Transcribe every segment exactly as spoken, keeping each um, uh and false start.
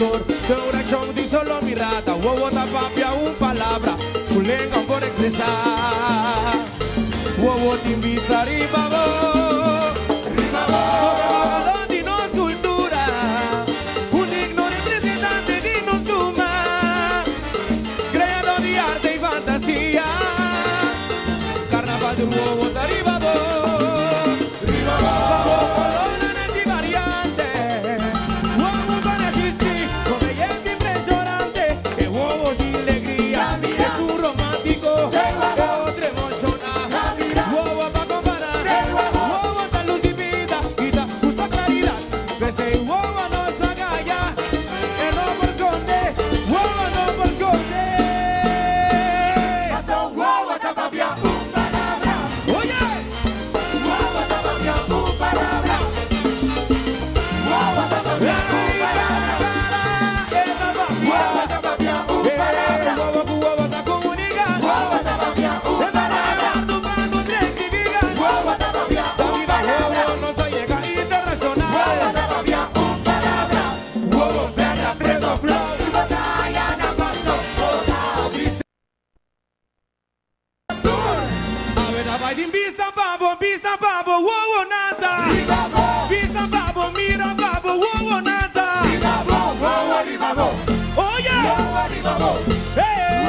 tour. Ahora chong di solo mirada, huevo tapapia un palabra, culenga por expresar. Huevo te invita arriba vos, arriba vos, de nos cultura, un digno representante de nos tuma, creador de arte y fantasía, carnaval de huevo te arriba vos, arriba vos, colona antivariante, huevo para existir, con belleza impresionante, que huevo de alegría, es un romántico, otro emocional, huevo para comparar, huevo tan luz y vida, y da justa claridad, pese huevo no se agalla, el no por esconde, huevo no por esconde. Pasa un huevo tapapia, un palabra. Oye, Huevo tapapia, un palabra. Huevo tapapia, un palabra. Huevo tapapia, un palabra. huevo con huevo está comunicando. Huevo tapapia, un palabra. Huevo tapapia, un palabra. Huevo tapapia, un palabra. Huevo perna, preto, flow. Batalla, na paso, oda, vista. Vista babo, vista babo, wow, nada. Viva vos, Vista babo, mira babo, wow, nada. viva vos, huevo arriba vos. Oye, Huevo arriba vos. hey,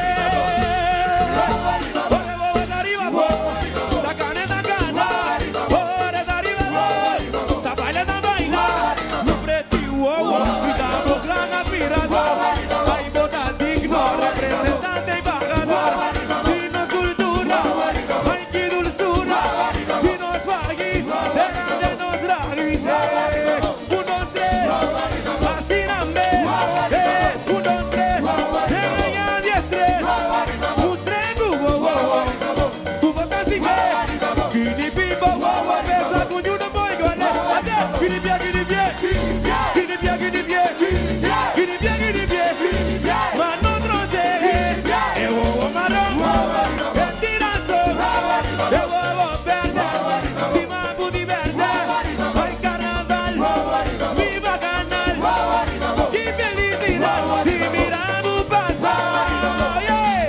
Huevo arriba vos. ore huevo está arriba, wow. Ta cana, ta cana. Ore está arriba, wow. Ta baila, ta baila. No preti, wow. Vista babo, gran aspirador. Hay botas digno, representante y bajador. Dinos cultura, hay que dulzura. Dinos país, delante nos raíces. Un, dos, tres, fascíname. Eh, un, dos, tres, venga diez, tres. Un tren, cubo, wow. Cubo casi me. Guinea pipo, wow. Pesa con una boy, gole. Guinea pia, guinea pia. Guinea pia, guinea pia. Guinea pia, guinea pia. Mano troce. E huevo marrón. El tirazo. E huevo verde. Cima budi verde. Hay carnaval. Viva canal. ¡Qué felicidad! Y miramos pasar. Yeah.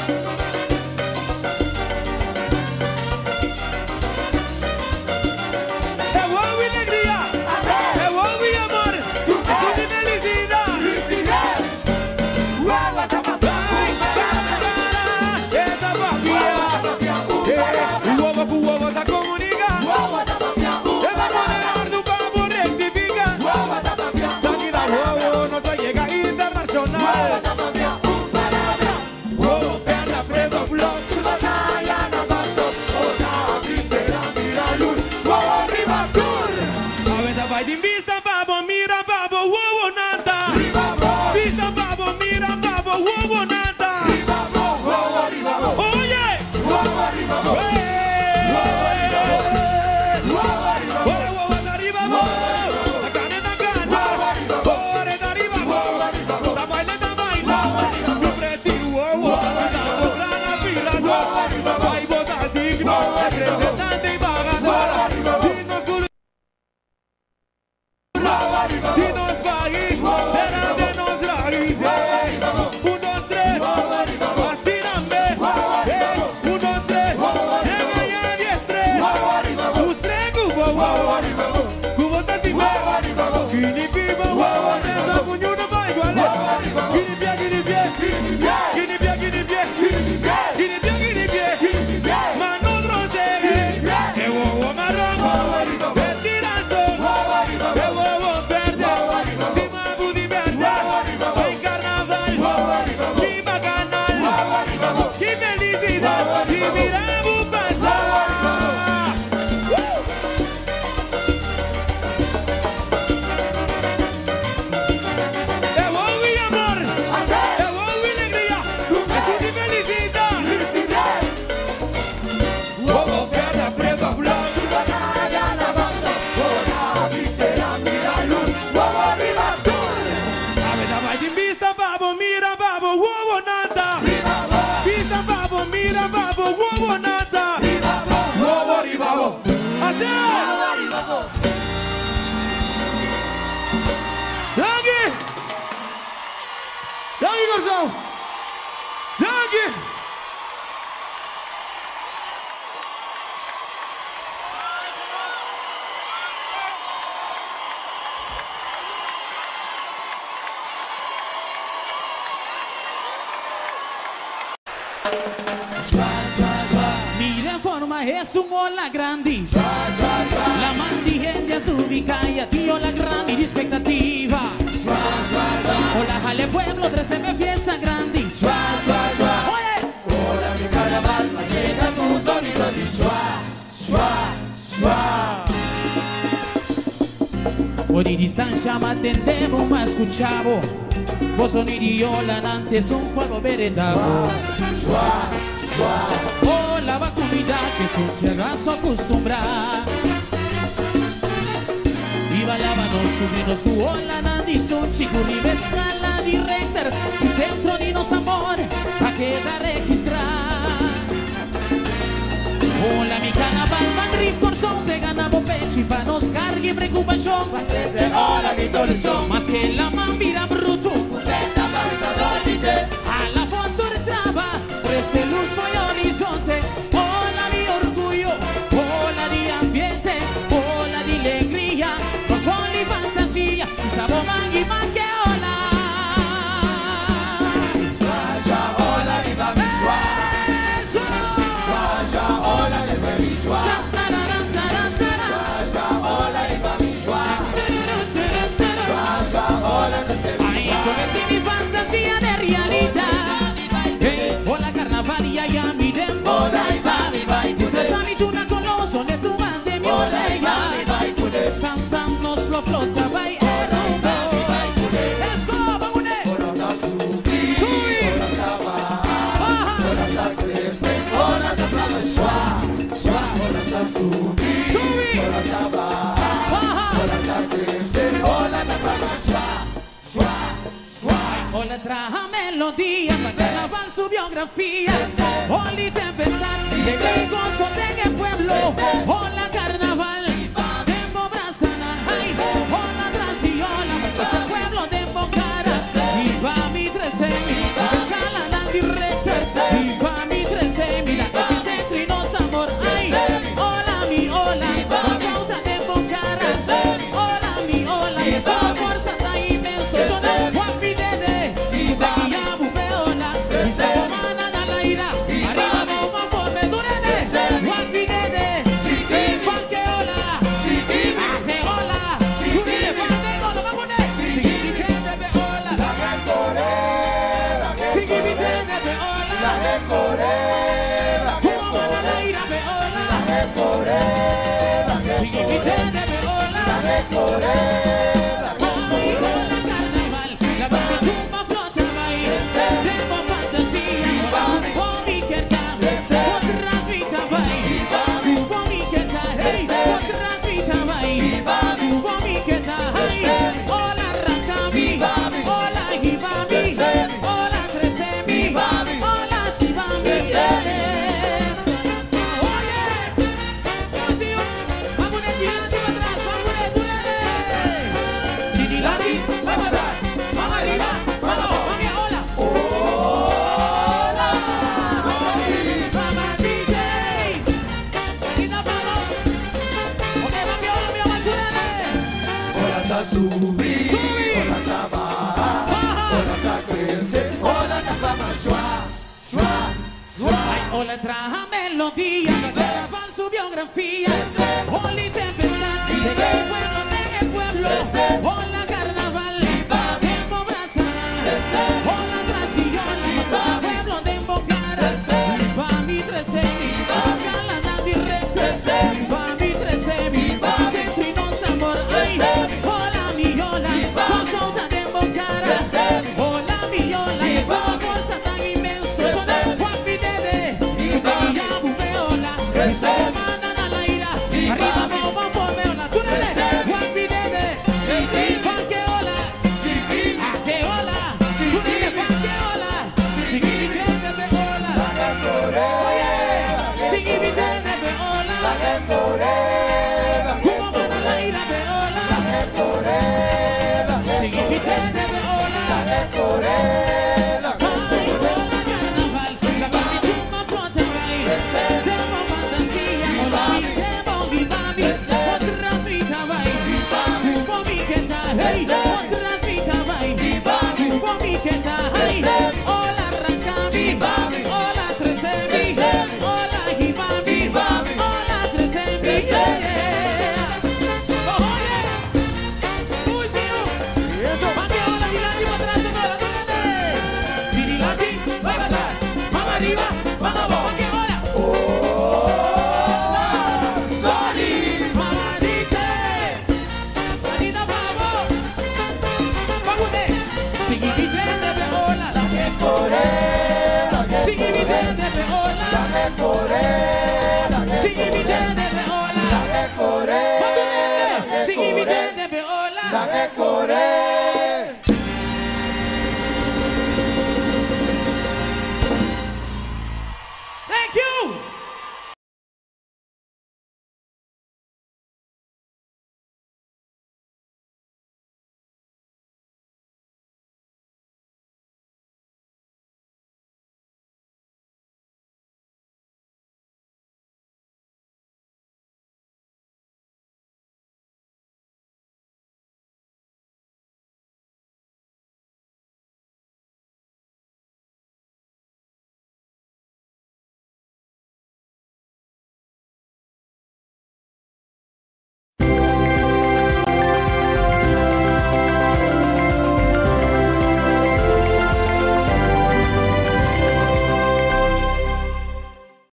¡Eh, huevo y alegría! ¡Eh, huevo y amor! ¡Es una felicidad! Huevo tapapia, un palabra. ¡Esa papilla! ¡Eh, huevo con huevo está comunicando! Huevo tapapia, un ¡Esa palabra. manera nunca vamos rectificar! Huevo tapapia, ¡La un vida palabra. huevo no se llega Huevo internacional! tapapia, un palabra. ¡Huevo perna preso blog! Batalla, na paso, oda, visera, mira luz. Huevo arriba, tour. A veces vai de vista, babo, mira, babo, huevo, nada. Viva vos, Vista, babo, mira, babo, huevo, nada. viva vos, huevo arriba vos. Oye, Huevo arriba vos. eh, Huevo arriba vos. Huevo arriba vos. ore, huevo, está arriba, vos. La carne, la carne. Ore, está arriba, vos. La baila, la baila. Mi preti, huevo. Dando gran aspirador. Hay botas digno, representante y bajador. Dignos cultura. Dinos país, delante nos raíces. Un, dos, tres, fascíname. Eh, un, dos, tres, venga ya diez, tres. Tus tres cubos, wow. Cubo tantime. Guinea pipo, wow. Esa cuñuna va igual. Guinea pia, guinea pia. Guinea pia, guinea pia. Guinea pia, guinea pia. Mano troce. Que huevo marrón. El tirazo. Que huevo verde. Cima budi verde. Hay carnaval. Viva canal. ¡Qué felicidad! Y miramos pasar. ¡Woo! ¡Eh, huevo y amor! ¡Eh, huevo y alegría! ¡Es una felicidad! Huevo verde, preto, blog. Batalla, na paso, oda, visera, mira luz. Huevo arriba, tour. A ver, vai de vista, babo, mira, babo, huevo, nada. Viva vos, Vista, babo, mira, babo, huevo, nada. viva vos. Huevo arriba, vos. ¡Allá! Huevo arriba vos. ¡Aquí! hola es un hola grande. La mandigendia se ubica y a ti hola grande y expectativa. Hola jale pueblo, trece me fiesta grande. Oye. Hola mi carnaval, mañana tu sonido de schwa, schwa, schwa. Hoy di San Chama tendemos más escuchavo. Vos son idiola antes un juego veredado. Hola va comunidad que su terrazo acostumbra. Viva lábanos, cubrinos, hola nandi son chicuri, escala director y centro ni nos amor a queda registrar. Hola mi carnaval, van riff por son de ganamos pechi pa nos cargue preocupación. Pa' crecer, hola mi solución. Más que la mambira bruto. Senta para D J. A la foto traba, preste luz voy horizonte. Hola mi orgullo, hola di ambiente, hola di alegría, no son y fantasía, y sabor mangi mangue hola. Schwa, hola viva mi schwa. Schwa, hola viva mi schwa. Schwa, hola viva mi schwa. Schwa, hola desde mi Ay, convertí mi fantasía de realidad. Hey, hola carnaval y allá mi dembow. Hola viva mi vai Ustedes a mi tuna con los sones tu van de mi Hola oleya. viva mi vai pude. Sam Sam nos lo flota, vai Hola viva mi vai pude. Eso, vagune. Hola ta subi. Subi. Hola ta ba. Baja. Hola ta crece. Hola ta flama schwa. Schwa, hola ta subi. Subi. Hola ta ba. Baja. Hola ta crece. Hola ta flama schwa. Schwa, schwa. Hola traja melodía, para carnaval su biografía. Hola tempestad, de qué gozo de qué pueblo. Hola carnaval, Dembo Brazana. Ay, hola Traciola, pues el pueblo de Bocara. Viva mi trece, escala la directa. Viva mi trece, mira epicentro y nos amor. Ay, hola mi hola, con sauta de Bocara. Hola mi hola, y esa fuerza tan inmenso. Son Juan Videde, de Guillabu Peola, y se comana da la ira. Arriba vamos por Medurene, Juan Videde, Panqueola, Ajeola, Jubile Panqueola, vamos a poner. Sigue mi gente Peola, sigue mi gente Peola, Juan a la ira Peola, sigue mi gente Peola. Ay, hola carnaval, la tumba flota baile, tengo fantasía, oh mi querida, otras vita baile, oh mi querida, hey, otras vita baile, oh mi querida, hey, hola Rakami, hola Hibami, hola Tresemi, hola Sibami, yes. Oye, así, vamos de adelante para atrás, vamos de durele. Dililati, vamos atrás, vamos arriba, vamos, vamos, hola. Hola, vamos D J. Seguida, vamos. Ok, vamos, hola, mi amor, durele. Hola ta subi. Subi. Hola ta ba. Baja. Hola ta crece. Hola ta flama schwa, schwa, schwa. Ay, hola, traja melodía, para grabar su biografía. Hola, tempestad, de qué pueblo, de qué pueblo. Hola, carnaval, Dembo Brazana. Hola, Traciola, el pueblo de Bocara. Viva mi trece, escala la directa. Viva mi trece, viva centro y nos amor. Ay, hola, mi hola, con sauta de Bocara. Hola, mi hola, y esa fuerza tan inmensa. Son Juan Videde, de Guillabu Peola, y se comanda a la ira. Arriba vamos por Peola, tú dale, Juan Videde, Panqueola, Ajeola, tú dale, Panqueola, sigue mi gente Peola. Oye, sigue mi gente Peola, como van a la ira Peola, sigue mi gente Peola. Ay, hola carnaval, la tumba flota baile, tengo fantasía, hola mi debo vivami, otras vita baile, tuvo mi queta, hey, otras vita baile, tuvo mi queta, hey, hola Rakami, hola Tresemi, hola Hibami, Coreia.